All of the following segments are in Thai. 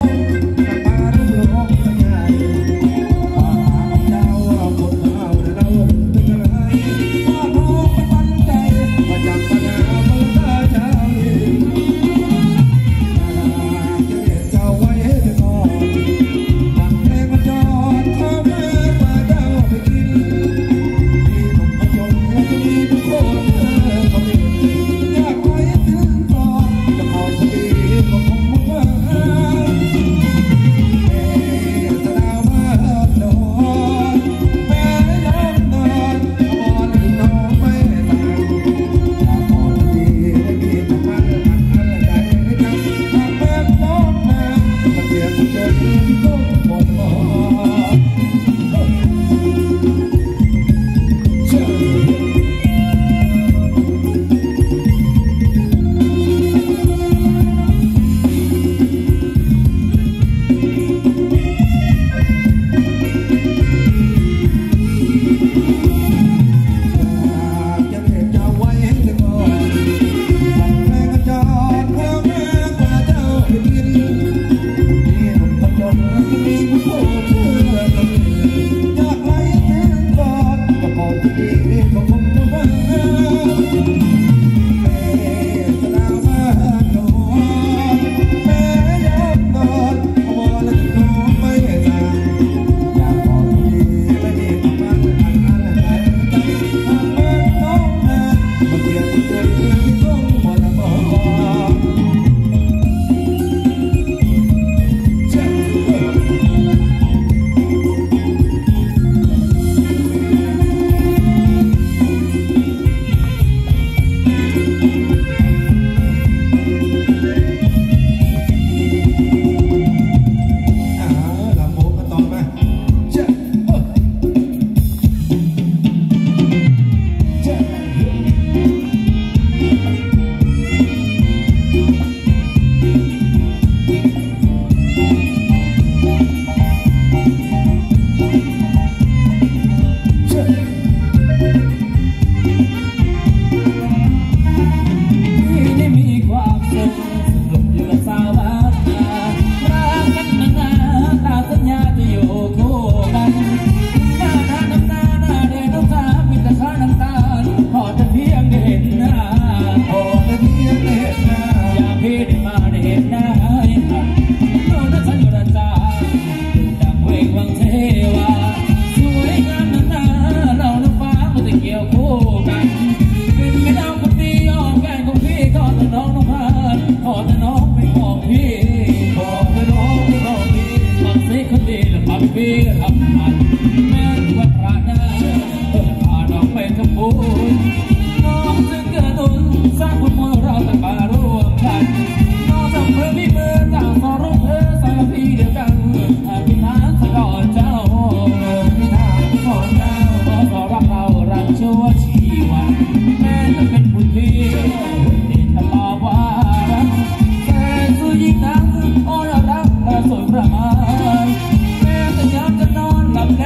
ยิ่งนักโอ้ยรักสวยประมาณแม้แต่ยามจะนอนหลับ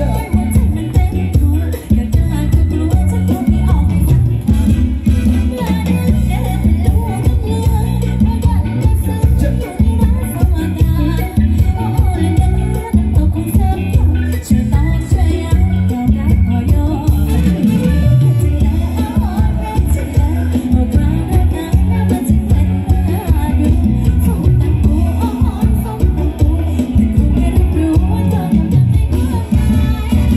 เ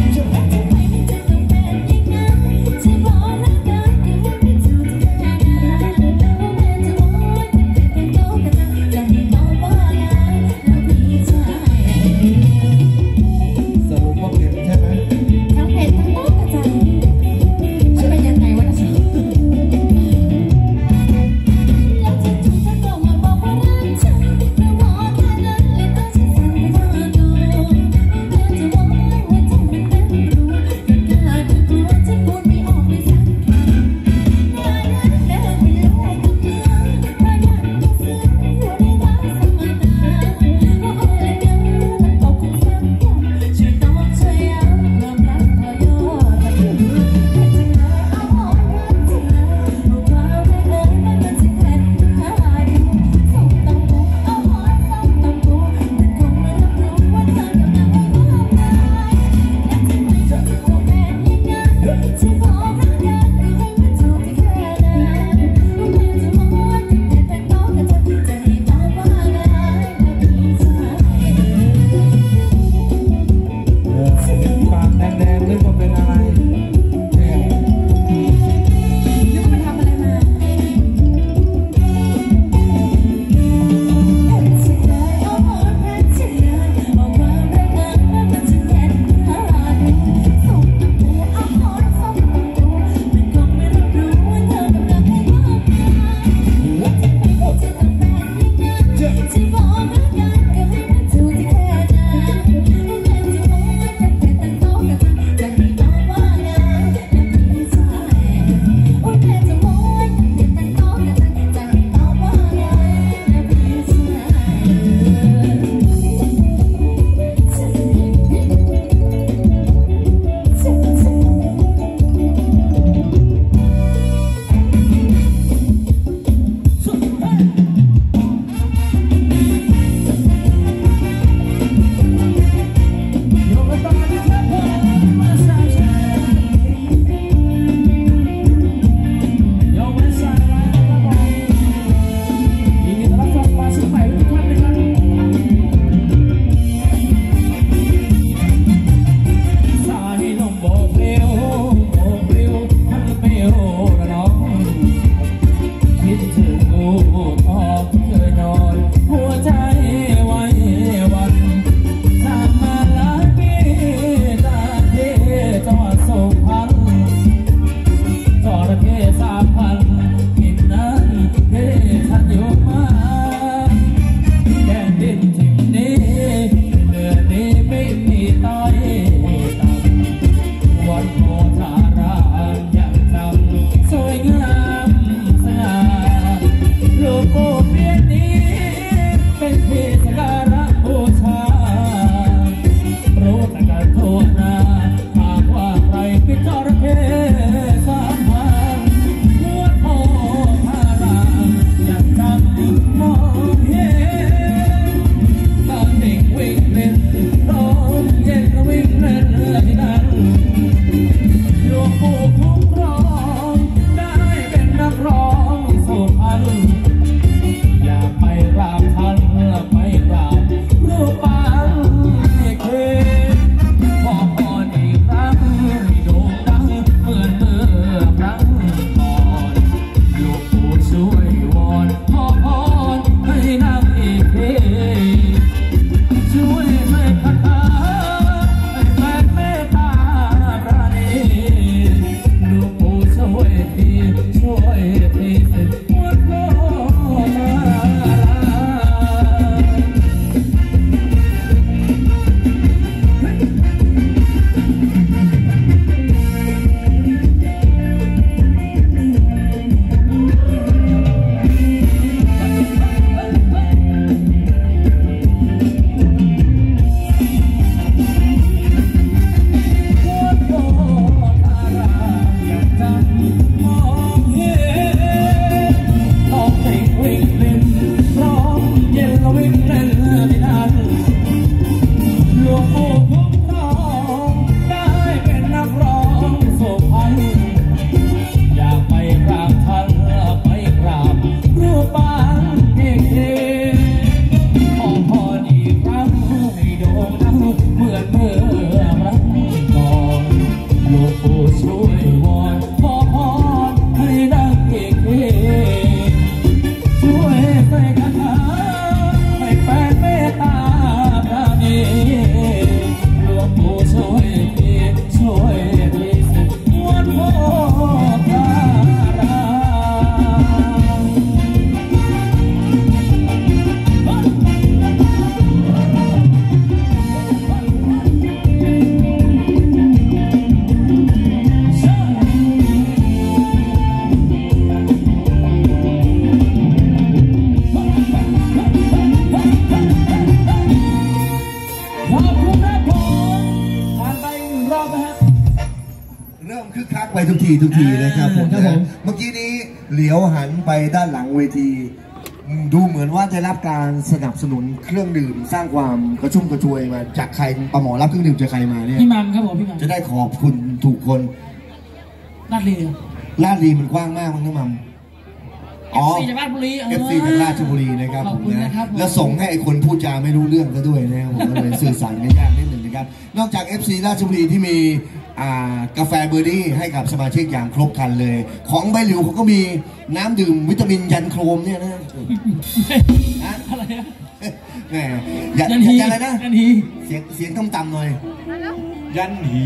อบนะฮะเริ่มคึกคักไปทุกทีนะครับผมเมื่อกี้นี้เหลียวหันไปด้านหลังเวทีดูเหมือนว่าจะรับการสนับสนุนเครื่องดื่มสร้างความกระชุ่มกระชวยมาจากใครปะหมอรับเครื่องดื่มจากใครมาเนี่ยพี่มัมครับผมพี่มัมจะได้ขอบคุณถูกคนลาดลีมันกว้างมากมันก็มัม FC จากราชบุรี FC จากราชบุรีนะครับผมนะแล้วส่งให้คนพูดจาไม่รู้เรื่องก็ด้วยนะครับผมก็เลยสื่อสารกันยากนิดหนึ่งนะครับนอกจาก FC ราชบุรีที่มีกาแฟเบอร์ดี้ให้กับสมาชิกอย่างครบครันเลยของใบหลิวเขาก็มีน้ำดื่มวิตามินยันโครมเนี่ยนะอะไรนะแหมยันฮีอะไรนะเสียงต่ำๆหน่อยยันฮี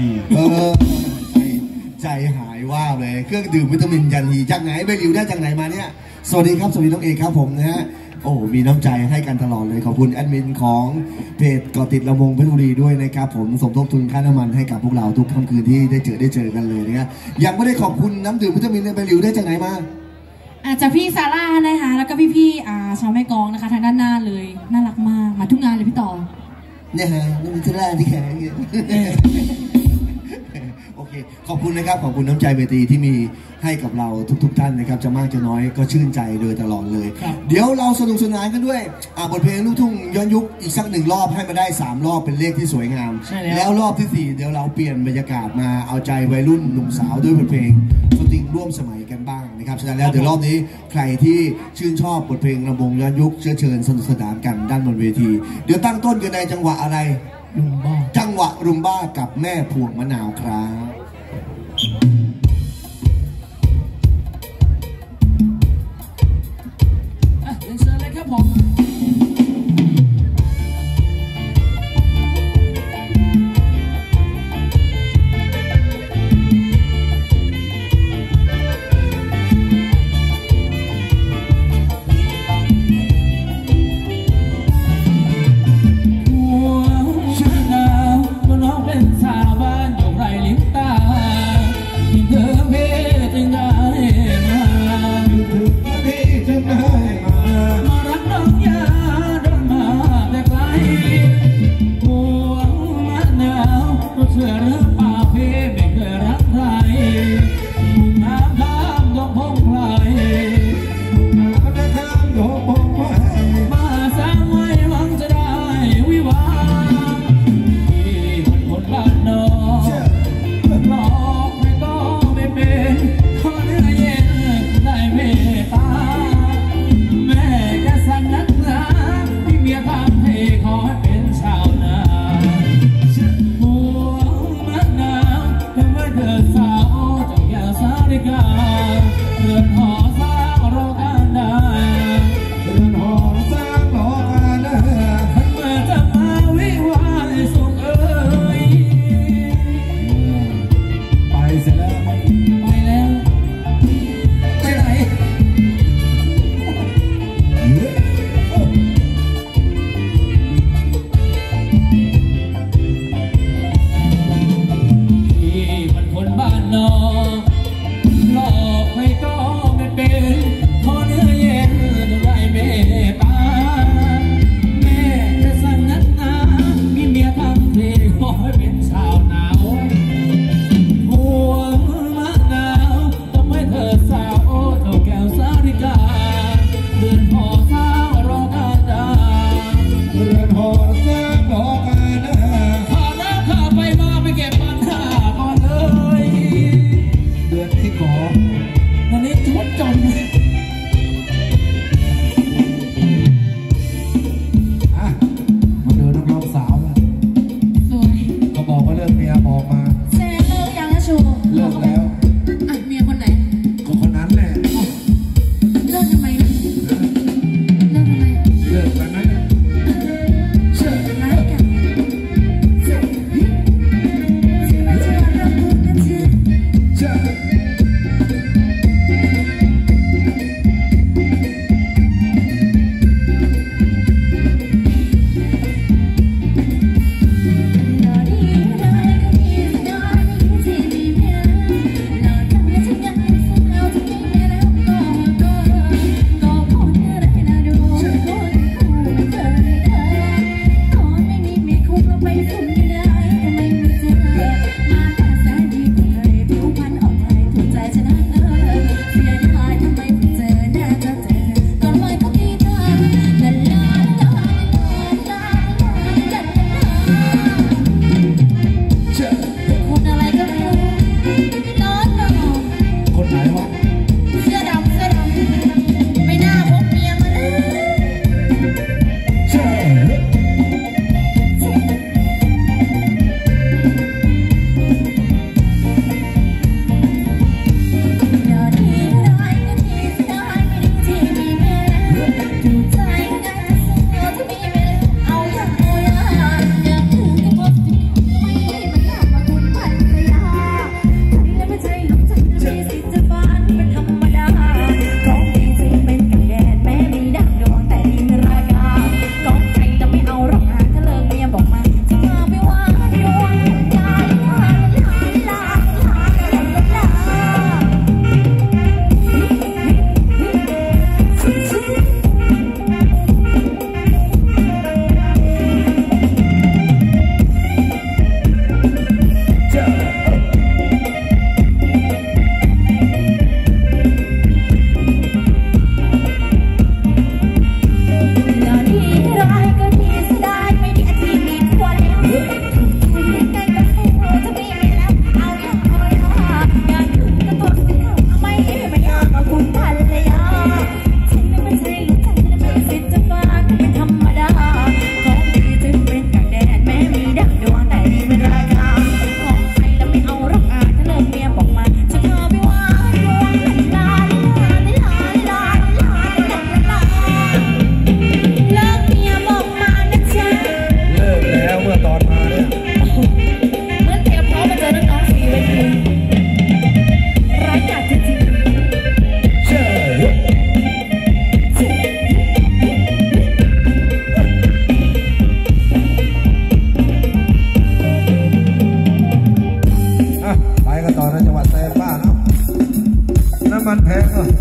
ใจหายว่าเลยเครื่องดื่มวิตามินยันฮีจากไหนใบหลิวได้จากไหนมาเนี่ยสวัสดีครับสวัสดีน้องเอกครับผมนะฮะโอ้มีน้ำใจให้กันตลอดเลยขอบคุณแอดมินของเพจเกาะติดลำวงเพชรบุรีด้วยนะครับผมสมทบทุนค่าน้ำมันให้กับพวกเราทุกค่ำคืนที่ได้เจอกันเลยนะครับยังไม่ได้ขอบคุณน้ำดื่มวิตามินในใบหลิวได้จากไหนมาจากพี่ซาร่านะคะแล้วก็พี่ชาวแม่กองนะคะทางด้านหน้าเลยน่ารักมากมาทุกงานเลยพี่ต่อเนี่ยฮะนี่ซาร่าที่แขกโอเคขอบคุณนะครับขอบคุณน้ำใจเวทีที่มีให้กับเราทุกท่านนะครับจะมากจะน้อยก็ชื่นใจโดยตลอดเลยเดี๋ยวเราสนุกสนานกันด้วยบทเพลงลูกทุ่งย้อนยุคอีกสัก1 รอบให้มาได้3 รอบเป็นเลขที่สวยงามแล้วรอบที่4เดี๋ยวเราเปลี่ยนบรรยากาศมาเอาใจวัยรุ่นหนุ่มสาวด้วยบทเพลงสตริงร่วมสมัยกันบ้างนะครับฉะนั้นแล้วเดี๋ยวรอบนี้ใครที่ชื่นชอบบทเพลงระบงย้อนยุคเชิญสนุกสนานกันด้านบนเวทีเดี๋ยวตั้งต้นกันในจังหวะอะไรจังหวะรุมบ้ากับแม่พวงมะนาวครับเชิญเลยครับผมเป็นสาวบ้านอยู่ไรลิ้นตาที่แต่บ้านน้ำมันแพงอ่ะ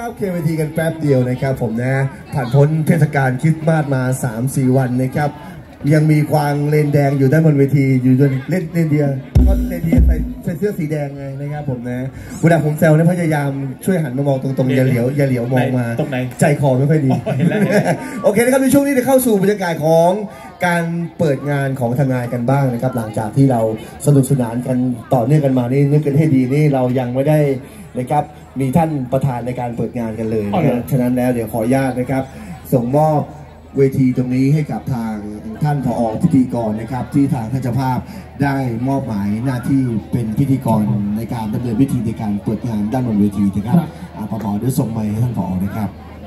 ครับเคเวทีกันแป๊บเดียวนะครับผมนะผ่านพ้นเทศกาลคริสต์มาสมา 3-4 วันนะครับยังมีควางเลนแดงอยู่ด้านบนเวทีอยู่จนเล่นเลนเดียก็เลนเดียใส่เสื้อสีแดงไงนะครับผมนะเวลาผมแซวเนี่ยพยายามช่วยหันมามองตรงๆอย่าเหลียวมองมาตรงไหนใจคอไม่ค่อยดีโอเคนะครับในช่วงนี้จะเข้าสู่บรรยากาศของการเปิดงานของทางงานกันบ้างนะครับหลังจากที่เราสนุกสนานกันต่อเนื่องกันมานี่นึกกันให้ดีนี่เรายังไม่ได้นะครับมีท่านประธานในการเปิดงานกันเลยนะครับฉะนั้นแล้วเดี๋ยวขออนุญาตนะครับส่งมอบเวทีตรงนี้ให้กับทางท่านผอ.พิธีกรนะครับที่ทางท่านเจ้าภาพได้มอบหมายหน้าที่เป็นพิธีกรในการดำเนินพิธีในการเปิดงานด้านบนเวทีนะครับผอ.เดี๋ยวส่งไมค์ให้ท่านผอ.นะครับ